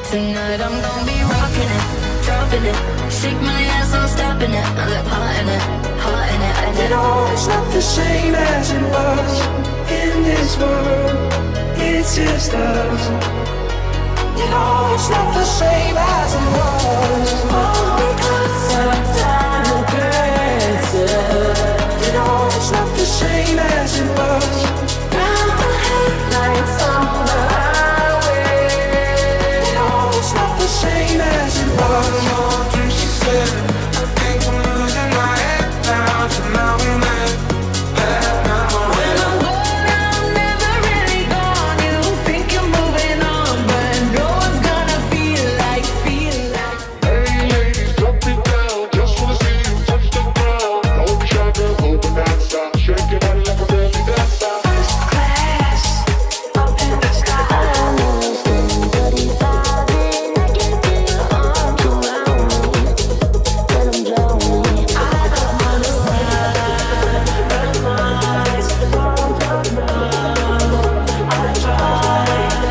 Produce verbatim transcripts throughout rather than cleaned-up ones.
Tonight I'm gonna be rocking it, dropping it, shake my ass, I'm stopping it. I look hot in it, hot in it. And you know it's not the same as it was in this world. It's just us. You know it's not the same as it was. All because of time and cancer. You know it's not the same as it was. Got the headlights on the highway. You know it's not the same as it was. More drinks, she said. I think I'm losing my head now. So now we met. Bad memories. When I'm gone, I'm never really gone. You think you're moving on, but no one's gonna feel like, feel like. Hey ladies, drop it down. Just wanna see you touch the ground. Don't try to open that stop. Shake your body like a belly dancer. First class, up in the sky. Almost anybody vibing. I can feel your arms around me. Let them drown me. I got my side, red lights, from the ground. I try.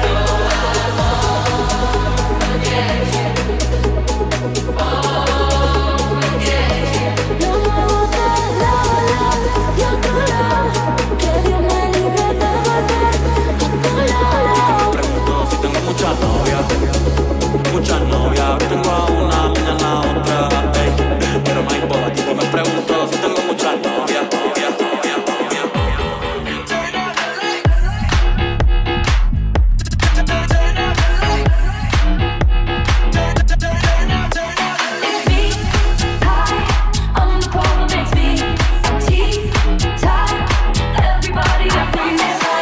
Pregunto si tengo muchas novias, muchas novias. Tengo a una, mañana a otra, ey. Pero no hay boda, tipo me pregunto si tengo muchas novias, novias, novias, novias. It's me, high, I'm the problem, it's me. T-type, everybody up in this side.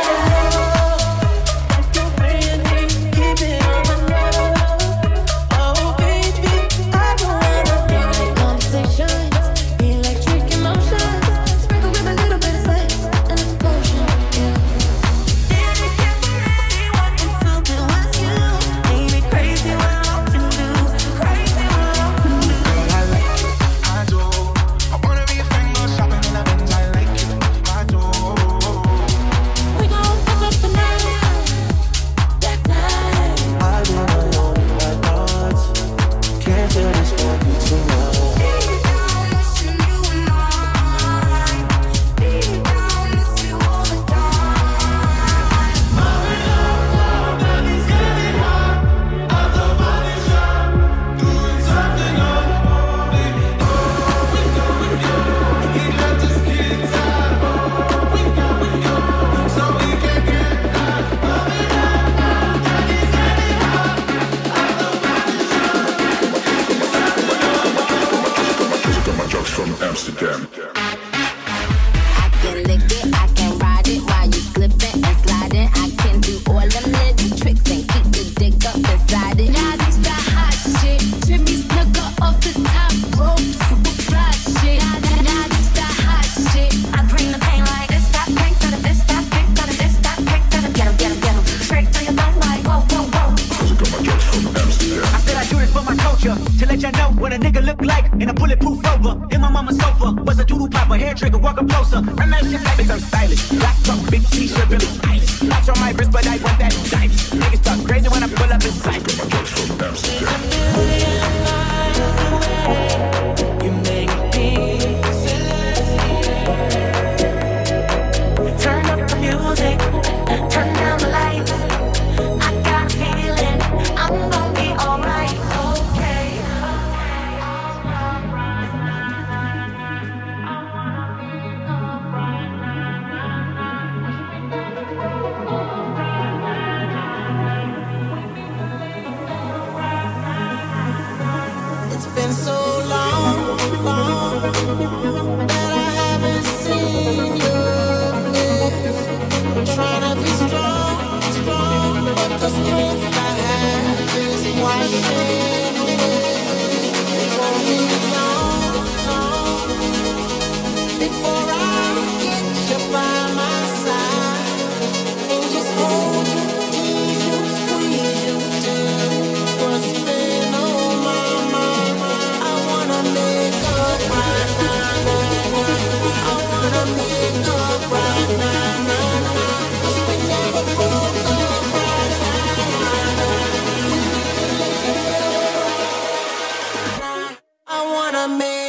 From Amsterdam. I can lick it, I can ride it while you slipping and sliding. I can do all them little tricks and keep the dick up inside it. Now this that hot shit, Jimmy Snooker off the top rope, super fly shit. Now, now, now this that hot shit, I bring the pain like this, that pain, to the this, that pain, to the this, that pain, to the get 'em, get 'em, get 'em. Straight through your thumb like whoa, whoa, whoa. Got my drugs from Amsterdam. I said I do this for my culture, to let y'all know what a nigga look like in a bulletproof Rover. In my mama's sofa was a doodle popper, hair trigger, walk up closer. Run that shit back, bitch, I'm stylish. Black truck, big t-shirt, really stylish. Watch on my wrist, but I want that diamond. Niggas talk crazy when I pull up in sight. Got my drugs from Amsterdam. You make me feel. Turn up the music, turn down the lights. I got a feeling I'm gonna be alright. Okay. It's been so long, long that I haven't seen your face. I'm trying to be strong, strong, but the strength I have is washing away. It won't be long, long before I get you by my side and just hold you, tease you, squeeze you till what's been on my mind. I wanna make up right now. I wanna make up right now. We never broke up right now. my man.